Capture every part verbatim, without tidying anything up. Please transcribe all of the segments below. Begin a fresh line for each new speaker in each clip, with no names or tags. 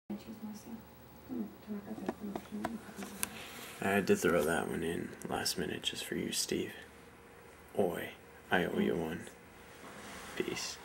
I had to throw that one in last minute just for you, Steve. Oi, I owe you one. Peace.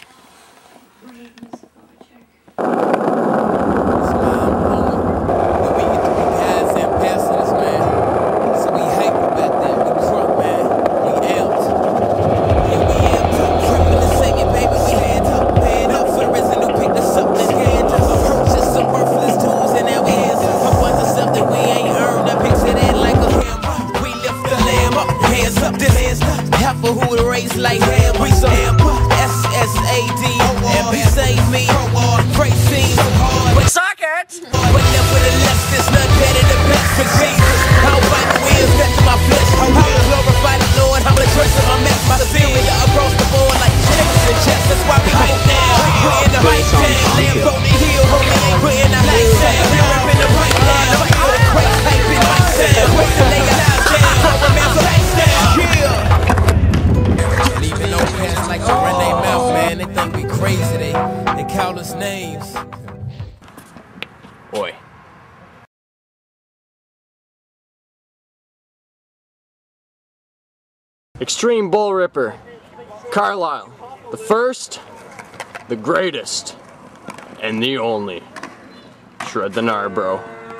For who would raise like hell, we some S S A D, and we save me, praise team, suck it! But never the less, there's none better than best for Jesus. I'll fight the wheels, back to my flesh. I will glorify the Lord, I'm the choice of my mess. My spirit across the board like chips and chess. That's why we hype now. We're in the hype town, lamp on the hill, homie. We're in the hype town, we're up in the right now. I'm the crack hype in my sound. What's the nigga out there? Throw a man for lifestyle. Yeah. Like to run their mouth, man. They think we crazy. They they call us names.
Oi.
Extreme Bull Ripper. Carlisle. The first, the greatest, and the only. Shred the gnar, bro.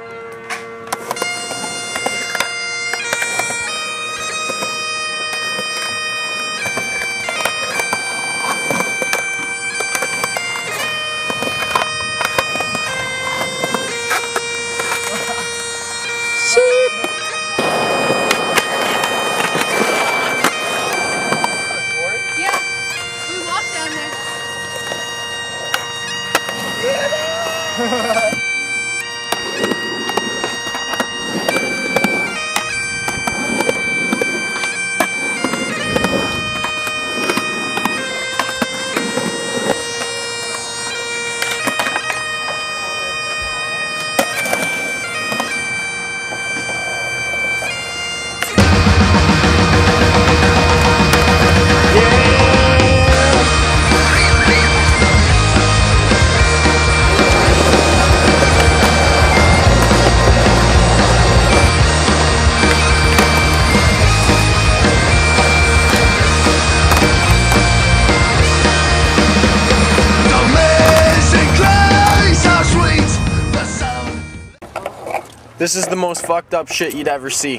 This is the most fucked up shit you'd ever see.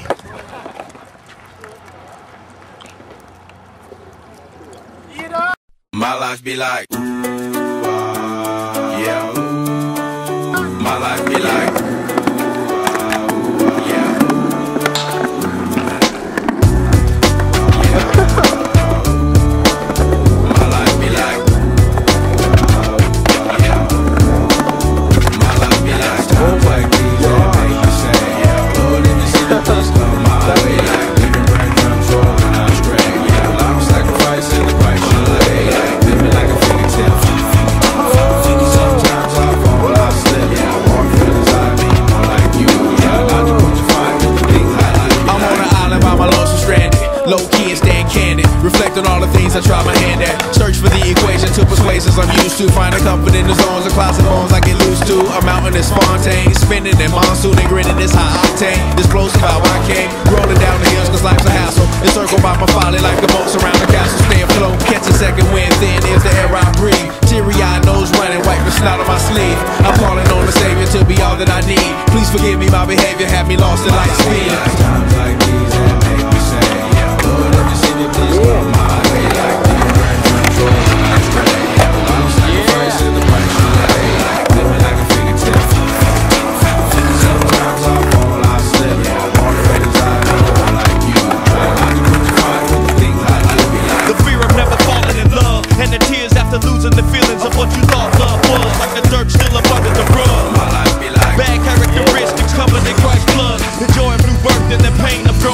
My life be like, ooh, uh, yeah. My life be like, ooh, uh, yeah. My life be like, uh, yeah. My life be like, times like these that make you say, yeah. Lord, if you see the peace come my way, like living right control and I'm straight, yeah. I'm sacrificing the price you lay, like living like a fairy tale. Sometimes I fall, I slip, yeah. I walk feelings I mean more like you, yeah. I just put your fire with the things I like. I'm on an island by my lonesome stranded, low key and staying candid, reflect on all the things I try my hand at. Search for the equation to persuasions I'm used to, finding comfort in the zones of clouds and bones I get loose to. A mountain is Fontaine, spinning in monsoon and grinning this high octane. Explosive how I came, rolling down the hills cause life's a hassle. Encircled by my folly like the boats around the castle. Stay afloat, catch a second wind, thin is the air I breathe. Teary-eyed nose running, wipe the snot on my sleeve. I'm calling on the Savior to be all that I need. Please forgive me, my behavior had me lost in light speed. Times like these that make me say, yeah, Lord, let me see the peace come my way, like living right control and I'm straight, yeah. I'm sacrificing the price you lay, like living like a fairy tale. Sometimes I fall, I slip, yeah. All the records I know like you, like I can put your fire with the things I like.
The fear of never falling in love, and the tears after losing the feelings of what you thought love was, like the dirt still up under the rug.
My life be like
bad characteristics covered in Christ's blood, the joy of new birth and the pain of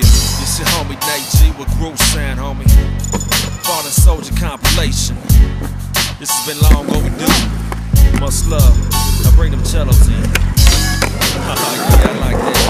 This your homie Nate G with Groove Sound, homie. Fallen Soldier compilation. This has been long overdue. Much love. Now bring them cellos in. Yeah, I like that.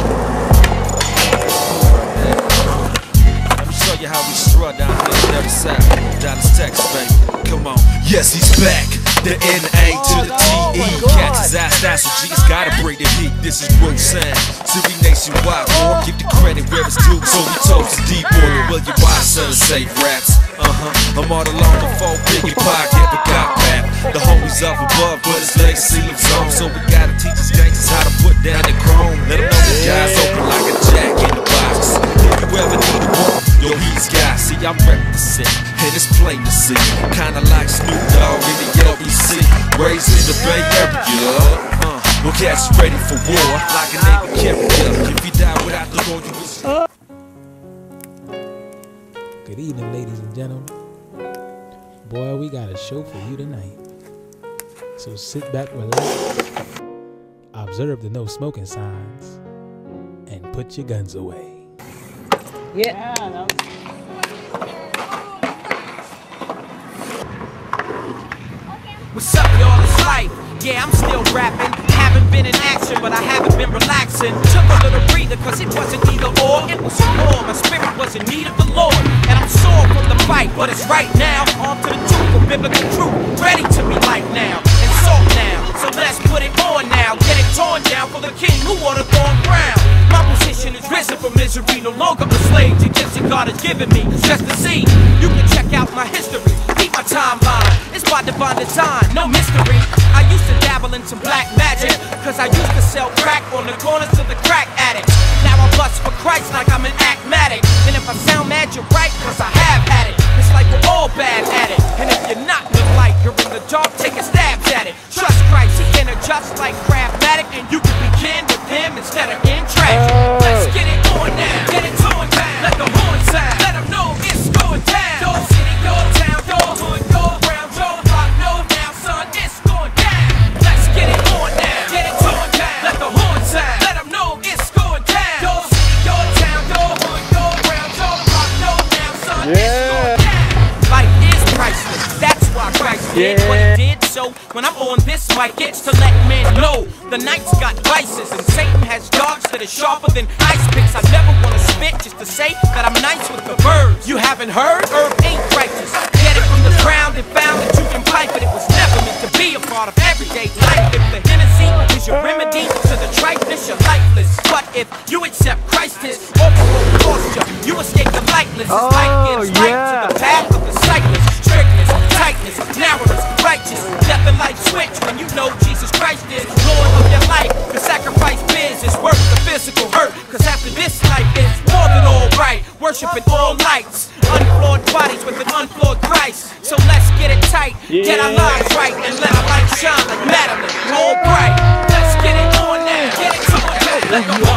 Let me show you how we strut down here on the other side. Down this Texas, baby. Come on. Yes, he's back. The N A to the T E. Catch his ass, that's what G's gotta bring the heat. This is Groove Sound. City nationwide, or give the credit where it's due. So we toast to D-Boy, will you buy some safe raps? Uh-huh, I'm all alone before Biggie pocket, but got rap. The homies up above, but his legacy lives on. So we gotta teach his gangsters how to put down the chrome. Let them know the guys open like a jack in the box. If you ever need a one, yo, he's got. See, I'm represent, and it's plain to see. Kinda like Snoop Dogg in the L B C. Raised in the Bay Area. Uh, we'll catch ready for war, like a Navy carrier. If you die without the Lord, you will.
Good evening, ladies and gentlemen. Boy, we got a show for you tonight. So sit back, relax, observe the no smoking signs, and put your guns away.
Yeah. yeah no.
What's up, y'all? It's life. Yeah, I'm still rapping. Haven't been in action, but I haven't been relaxing. Took a little breather, cause it wasn't either or. It was more. My spirit was in need of the Lord. And I'm sore from the fight, but it's right now. On to the truth of biblical truth. Ready to be light now. And salt now. So let's put it on now. Get it torn down for the king who on a thorn ground. My position is risen from misery. No longer a slave to gifts that God has given me. Just to see. You can check out my history. Keep my timeline. It's by divine design. No mystery. I used to dabble in some black magic, cause I used to sell crack on the corners of the crack addicts. Now I bust for Christ like I'm an acmatic. And if I sound mad, you're right, cause I have had it. It's like we're all bad at it. And if you're not in the light, you're in the dark, taking stabs at it. Trust Christ, he can adjust like Craftmatic, and you can begin with him instead of in tragic. Let's get it on now, get it torn down. Let the horn sound, let them know it's going down. Your city, your town, your hood, your ground, your block, no now, son, it's going down. Let's get it on now, get it torn down. Let the horn sound, let them know it's going down. Your city, your town, your hood, your ground, your block, no now, son, yeah. It's going down. Life is priceless, that's why Christ did yeah. what he did. So when I'm on this mic, it's to let men know the night's got vices and Satan has dogs that are sharper than ice picks. I never want to spit just to say that I'm nice with the birds. You haven't heard? Herb ain't righteous. Get it from the ground and found that you can pipe it. It was never meant to be a part of everyday life. If the Hennessy is your remedy to the triteness, you're lifeless. But if you accept Christ, his overall cost you, you escape the lightless. His
oh,
light gives light
yeah.
to the path of the sightless. Strictness, tightness, narrowness, righteous. Death and life switch when you know Jesus Christ is Lord of your life. The sacrifice biz is worth the physical hurt. Cause after this life is more than alright. Worshiping all lights, unflawed bodies with an unflawed Christ. So let's get it tight, yeah. get our lives right, and let our light shine like Madeline, all bright. Let's get it on now, get it on now. Let the